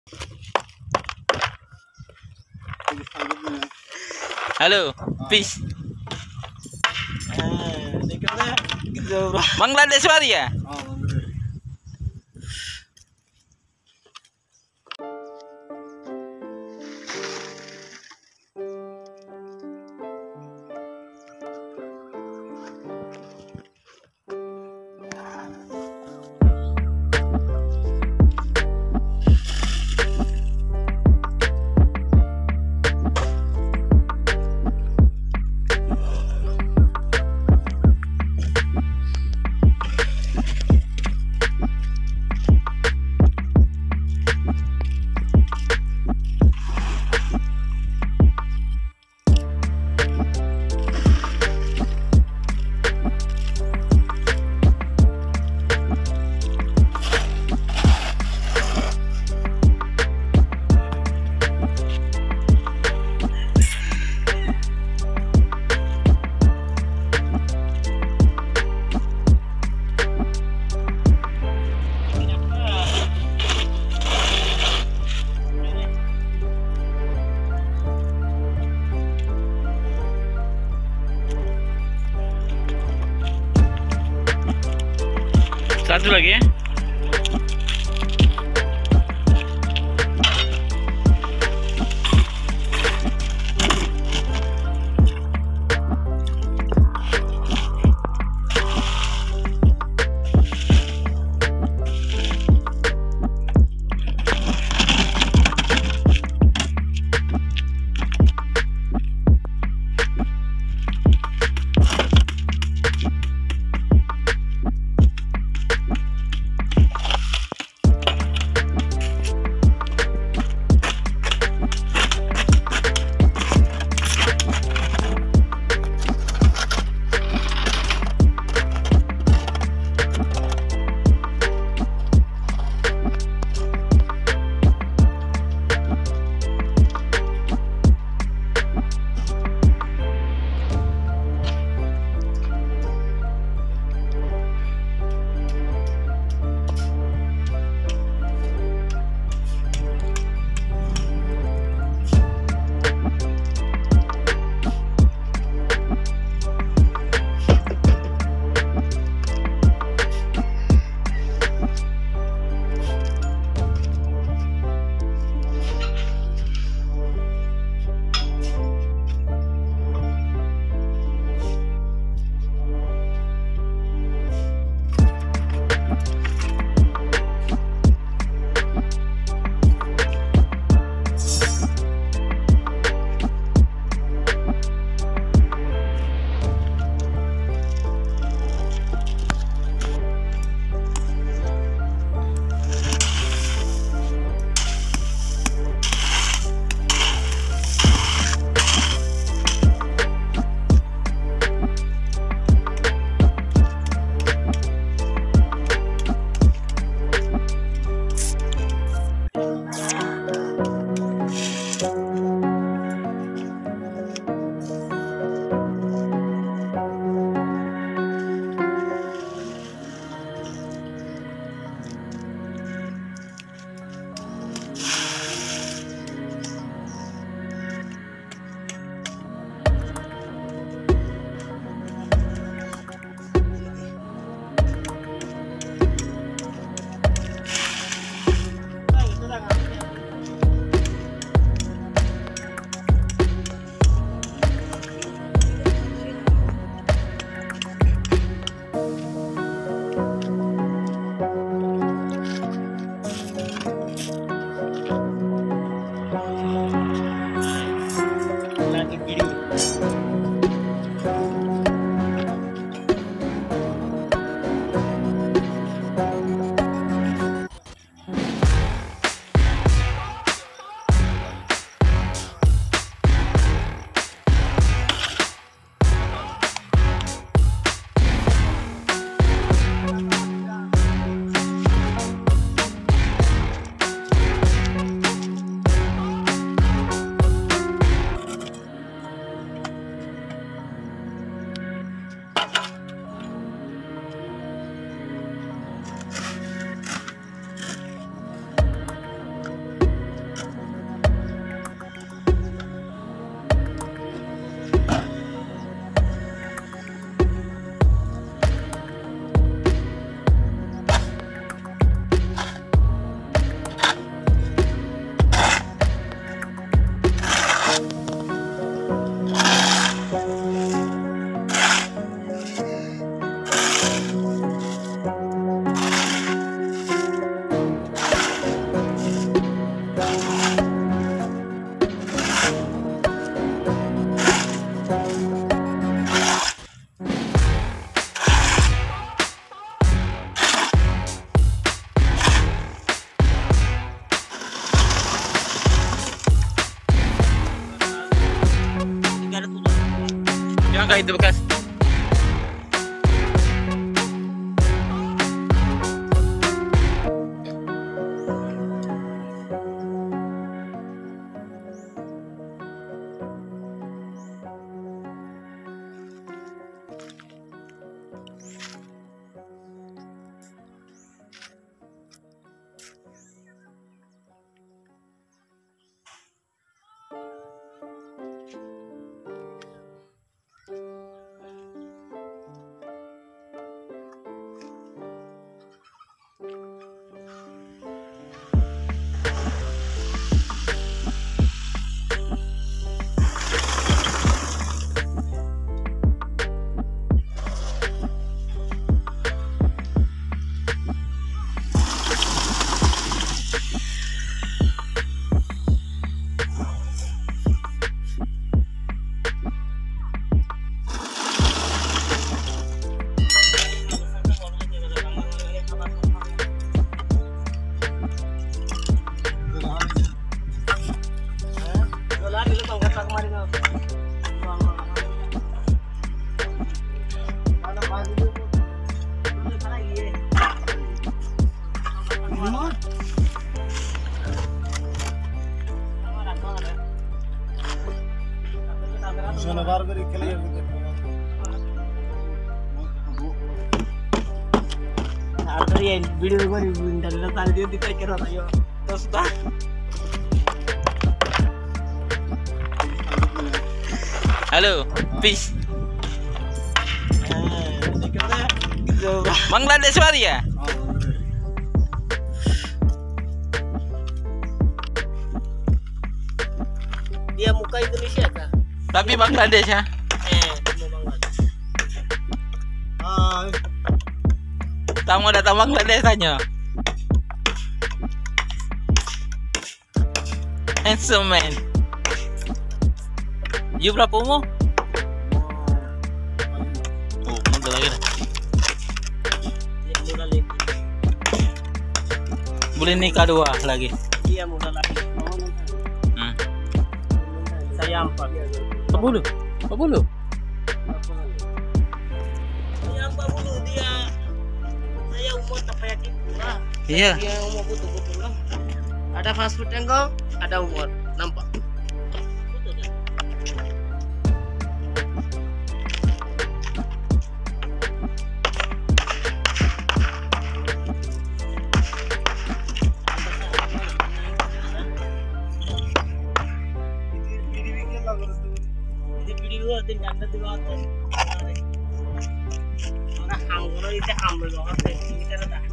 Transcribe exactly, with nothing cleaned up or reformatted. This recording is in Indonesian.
Halo, peace. Bangladesh wari ya? Satu lagi ya. Apakah itu bekas? Video gue di internet tadi dia diteker ayo terus dah. Halo, peace. Bangladesh wari ya? Dia muka Indonesia kah? Tapi Bangladesh ya? Eh, Bangladesh. Ah, Kamu datang Bangladesh tanya. Handsome man. You berapa umur? Oh, muda lagi dah. Muda lagi. Boleh nikah dua lagi. Iya, muda lagi. Hmm. Saya empat. Sepuluh, sepuluh. Saya empat puluh dia. Saya umur tak payah gitu lah. Iya. Dia umur betul-betul lah. Ada fast food tengok, ada umur, nampak. Betul kan? Ini video din anda juga tuh. Orang hanggoro itu hamil banget deh. Ini kan ada.